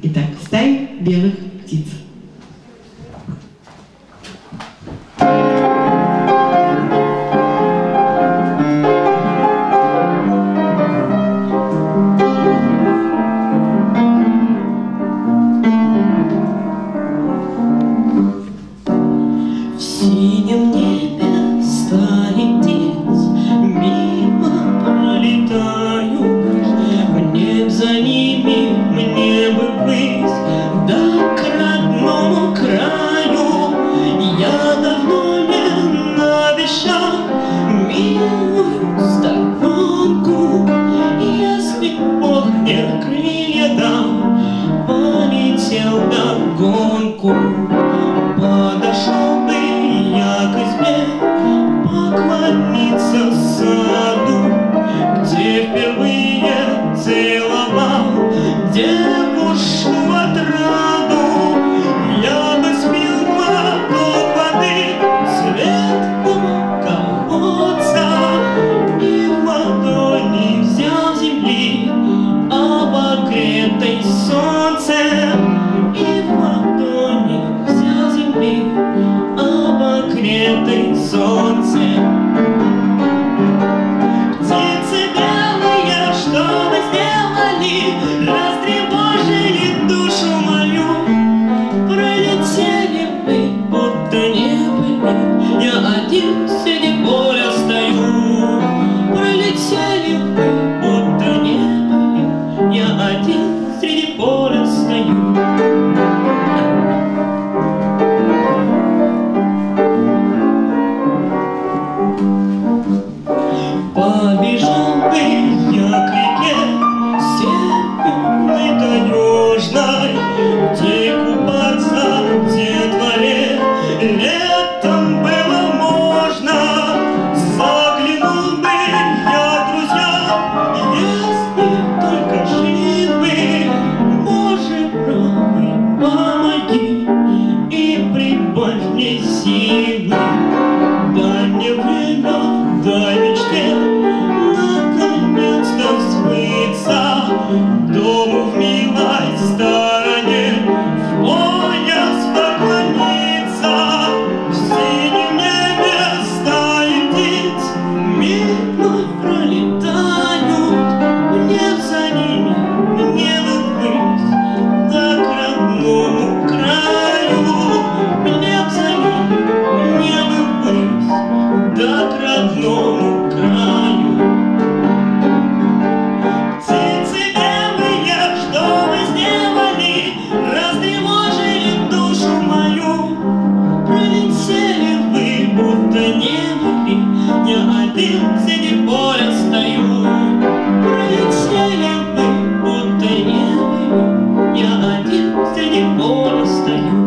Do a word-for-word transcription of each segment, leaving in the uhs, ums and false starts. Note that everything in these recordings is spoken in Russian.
Итак, стая белых птиц. В синем небе стаи птиц мимо пролетают. Мне за ними, мне бы ввысь, да к родному краю. Я давно не навещал милую сторонку. Если Бог мне крылья дал, полетел вдогонку. Подошел бы я к избе, поклониться саду, где впервые целовал девушку отраду. Я бы спил глоток воды светлого колодца и в ладони взял земли, обогретой солнцем, и в ладони взял земли, обогретой солнцем. Птицы белые, что вы сделали, растревожили душу мою. Пролетели вы, будто не были, я один среди поля стою. Пролетели вы, будто не были, я один среди поля стою. Побежал бы я к реке северной таежной, где купаться в детворе летом было можно. Заглянул бы я, друзья, если только живы. Боже правый, помоги и прибавь мне силы. Дай мне время, дай мечте наконец-то сбыться, дому в милой стороне в пояс поклониться. В синем небе стаи птиц мимо пролетают. Мне за ними, мне бы ввысь, да к родному краю. Мне за ними, мне бы ввысь, да к родному краю. Птицы белые, что вы сделали, растревожили душу мою. Пролетели вы, будто не были, я один среди поля стою. Пролетели вы, будто не были, я один среди поля стою.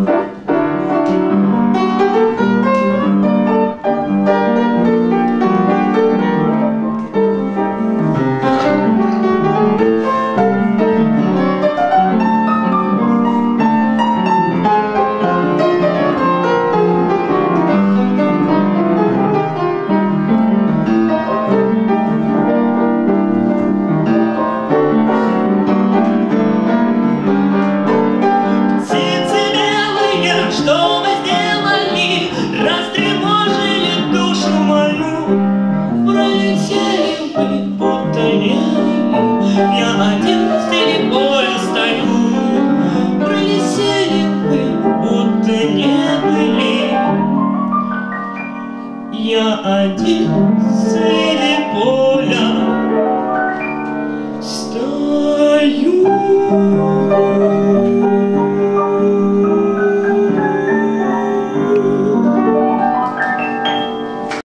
Что вы сделали, растревожили душу мою. Пролетели вы, будто не были, я один среди поля стою. Пролетели вы, будто не были, я один среди